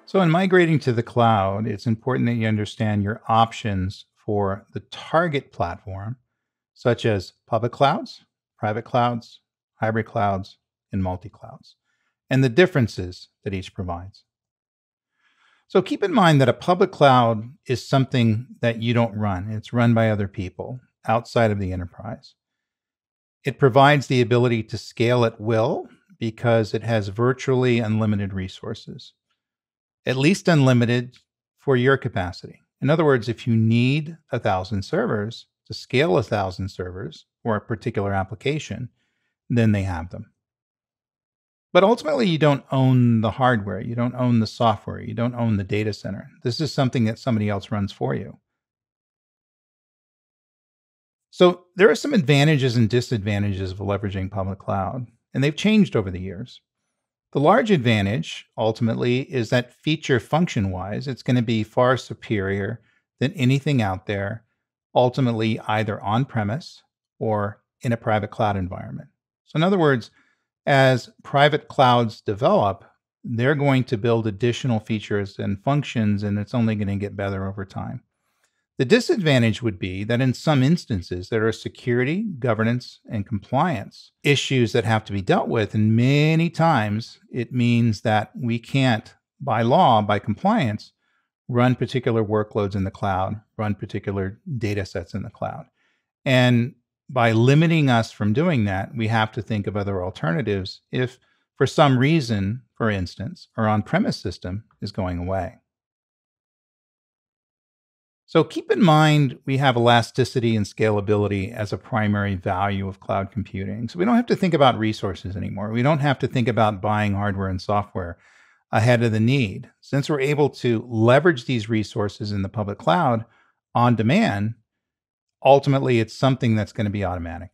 So, in migrating to the cloud, it's important that you understand your options for the target platform, such as public clouds, private clouds, hybrid clouds, and multi clouds, and the differences that each provides. So, keep in mind that a public cloud is something that you don't run, it's run by other people outside of the enterprise. It provides the ability to scale at will because it has virtually unlimited resources, at least unlimited for your capacity. In other words, if you need 1,000 servers to scale 1,000 servers for a particular application, then they have them. But ultimately, you don't own the hardware, you don't own the software, you don't own the data center. This is something that somebody else runs for you. So there are some advantages and disadvantages of leveraging public cloud, and they've changed over the years. The large advantage ultimately is that feature function wise, it's going to be far superior than anything out there, ultimately, either on premise or in a private cloud environment. So, in other words, as private clouds develop, they're going to build additional features and functions, and it's only going to get better over time. The disadvantage would be that in some instances, there are security, governance, and compliance issues that have to be dealt with. And many times it means that we can't, by law, by compliance, run particular workloads in the cloud, run particular data sets in the cloud. And by limiting us from doing that, we have to think of other alternatives if, for some reason, for instance, our on premise system is going away. So keep in mind we have elasticity and scalability as a primary value of cloud computing. So we don't have to think about resources anymore. We don't have to think about buying hardware and software ahead of the need. Since we're able to leverage these resources in the public cloud on demand, ultimately it's something that's going to be automatic.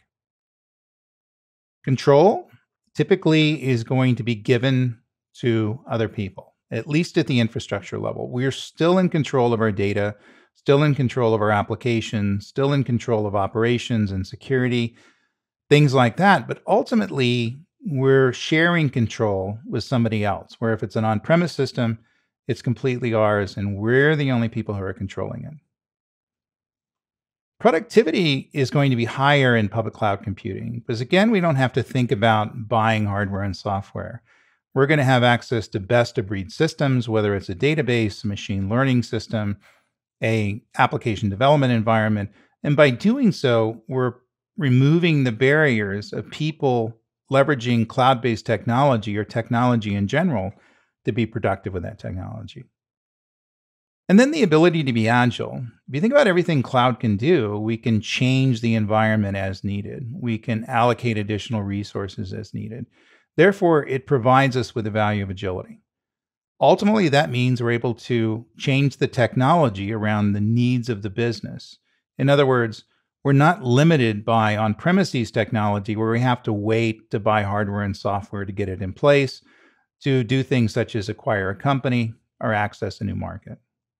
Control typically is going to be given to other people, at least at the infrastructure level. We're still in control of our data, still in control of our applications, still in control of operations and security, things like that. But ultimately, we're sharing control with somebody else, where if it's an on premise system, it's completely ours, and we're the only people who are controlling it. Productivity is going to be higher in public cloud computing because, again, we don't have to think about buying hardware and software. We're going to have access to best of breed systems, whether it's a database, a machine learning system, a application development environment. And by doing so, we're removing the barriers of people leveraging cloud-based technology or technology in general to be productive with that technology. And then the ability to be agile. If you think about everything cloud can do, we can change the environment as needed. We can allocate additional resources as needed. Therefore, it provides us with the value of agility. Ultimately, that means we're able to change the technology around the needs of the business. In other words, we're not limited by on-premises technology where we have to wait to buy hardware and software to get it in place, to do things such as acquire a company or access a new market.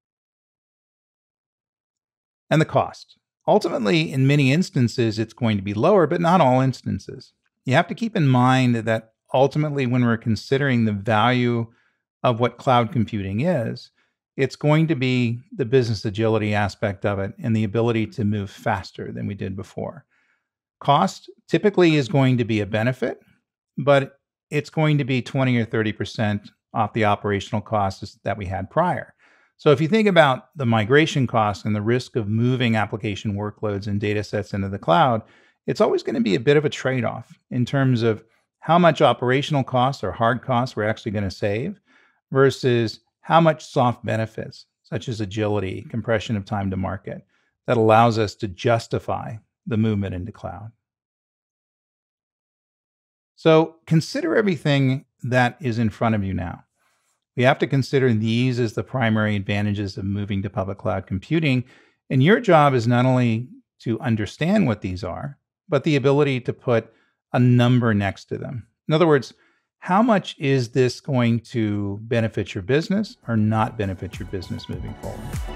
And the cost. Ultimately, in many instances, it's going to be lower, but not all instances. You have to keep in mind that ultimately, when we're considering the value of what cloud computing is, it's going to be the business agility aspect of it and the ability to move faster than we did before. Cost typically is going to be a benefit, but it's going to be 20 or 30% off the operational costs that we had prior. So if you think about the migration costs and the risk of moving application workloads and data sets into the cloud, it's always going to be a bit of a trade-off in terms of how much operational costs or hard costs we're actually going to save versus how much soft benefits, such as agility, compression of time to market, that allows us to justify the movement into cloud. So consider everything that is in front of you now. We have to consider these as the primary advantages of moving to public cloud computing. And your job is not only to understand what these are, but the ability to put a number next to them. In other words, how much is this going to benefit your business or not benefit your business moving forward?